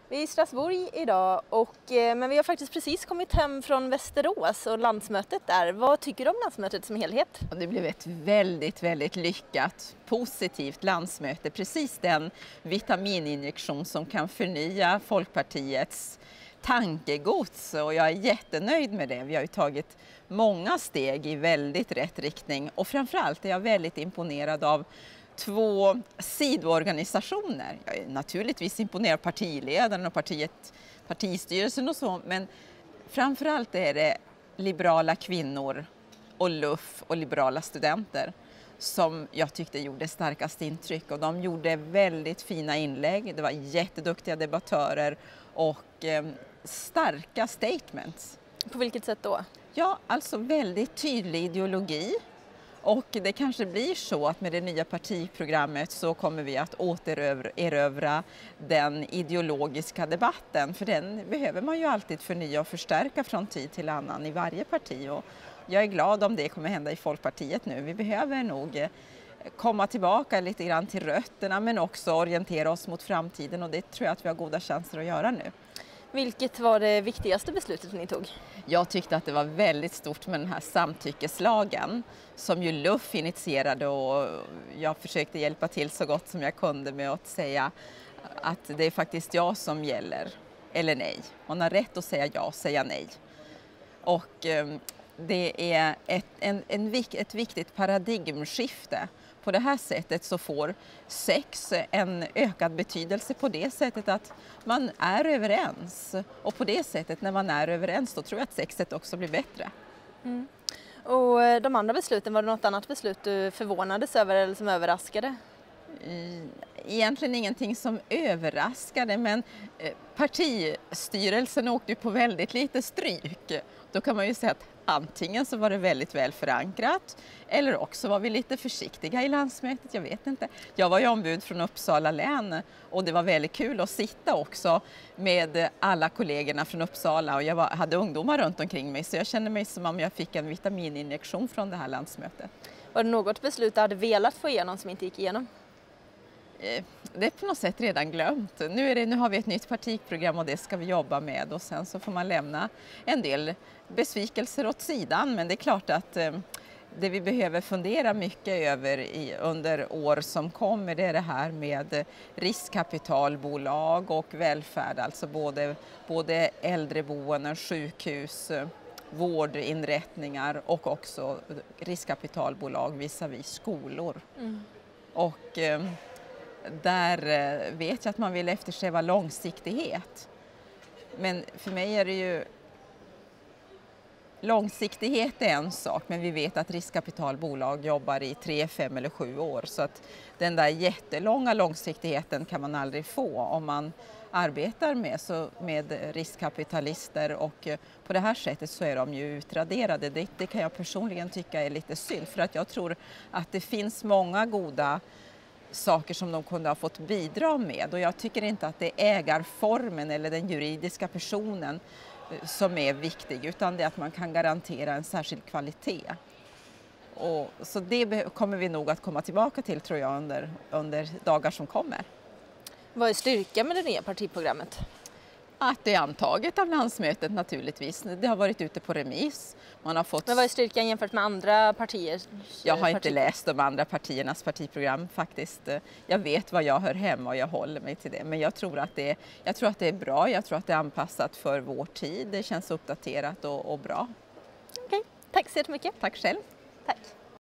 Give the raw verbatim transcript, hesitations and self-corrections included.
Vi är i Strasbourg idag, och, eh, men vi har faktiskt precis kommit hem från Västerås och landsmötet där. Vad tycker du om landsmötet som helhet? Det blev ett väldigt, väldigt lyckat, positivt landsmöte. Precis den vitamininjektion som kan förnya Folkpartiets tankegods, och jag är jättenöjd med det. Vi har ju tagit många steg i väldigt rätt riktning, och framförallt är jag väldigt imponerad av två sidoorganisationer. Jag är naturligtvis imponerad av partiledaren och partiet, partistyrelsen och så, men framförallt är det liberala kvinnor och L U F och liberala studenter som jag tyckte gjorde starkast intryck, och de gjorde väldigt fina inlägg. Det var jätteduktiga debattörer och eh, starka statements. På vilket sätt då? Ja, alltså väldigt tydlig ideologi. Och det kanske blir så att med det nya partiprogrammet så kommer vi att återerövra den ideologiska debatten. För den behöver man ju alltid förnya och förstärka från tid till annan i varje parti. Och jag är glad om det kommer hända i Folkpartiet nu. Vi behöver nog komma tillbaka lite grann till rötterna, men också orientera oss mot framtiden, och det tror jag att vi har goda chanser att göra nu. Vilket var det viktigaste beslutet ni tog? Jag tyckte att det var väldigt stort med den här samtyckeslagen som ju L U F initierade, och jag försökte hjälpa till så gott som jag kunde med att säga att det är faktiskt jag som gäller, eller nej. Man har rätt att säga ja och säga nej. Och eh, det är ett, en, en, ett viktigt paradigmskifte. På det här sättet så får sex en ökad betydelse på det sättet att man är överens. Och på det sättet, när man är överens, då tror jag att sexet också blir bättre. Mm. Och de andra besluten, var det något annat beslut du förvånades över eller som överraskade? Egentligen ingenting som överraskade, men partistyrelsen åkte på väldigt lite stryk. Då kan man ju säga att antingen så var det väldigt väl förankrat, eller också var vi lite försiktiga i landsmötet, jag vet inte. Jag var ju ombud från Uppsala län, och det var väldigt kul att sitta också med alla kollegorna från Uppsala, och jag var, hade ungdomar runt omkring mig, så jag kände mig som om jag fick en vitamininjektion från det här landsmötet. Var det något beslut du hade velat få igenom som inte gick igenom? Det är på något sätt redan glömt. Nu, är det, nu har vi ett nytt partiprogram, och det ska vi jobba med, och sen så får man lämna en del besvikelser åt sidan, men det är klart att eh, det vi behöver fundera mycket över i, under år som kommer, det är det här med riskkapitalbolag och välfärd, alltså både, både äldreboenden, sjukhus, vårdinrättningar och också riskkapitalbolag visavi skolor. Mm. Och eh, där vet jag att man vill eftersträva långsiktighet. Men för mig är det ju långsiktighet är en sak, men vi vet att riskkapitalbolag jobbar i tre, fem eller sju år, så att den där jättelånga långsiktigheten kan man aldrig få om man arbetar med, så med riskkapitalister, och på det här sättet så är de ju utraderade. Det, det kan jag personligen tycka är lite synd, för att jag tror att det finns många goda saker som de kunde ha fått bidra med, och jag tycker inte att det är ägarformen eller den juridiska personen som är viktig, utan det är att man kan garantera en särskild kvalitet. Och så det kommer vi nog att komma tillbaka till, tror jag, under, under dagar som kommer. Vad är styrkan med det nya partiprogrammet? Att det är antaget av landsmötet naturligtvis. Det har varit ute på remiss. Man har fått... Men vad är styrkan jämfört med andra partier? Jag har inte läst de andra partiernas partiprogram faktiskt. Jag vet vad jag hör hemma och jag håller mig till det. Men jag tror att det är, jag tror att det är bra. Jag tror att det är anpassat för vår tid. Det känns uppdaterat och, och bra. Okej, tack så jättemycket. Tack själv. Tack.